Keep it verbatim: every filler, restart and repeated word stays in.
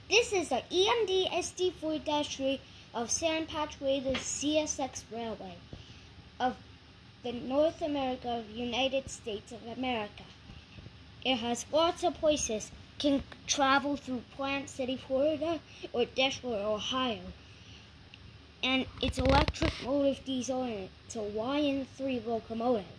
This is the E M D S D forty dash three of San Patrick, the C S X Railway of the North America of United States of America. It has lots of places. Can travel through Plant City, Florida, or Deshler, Ohio. And it's electric motive diesel, and it's a Y N three locomotive.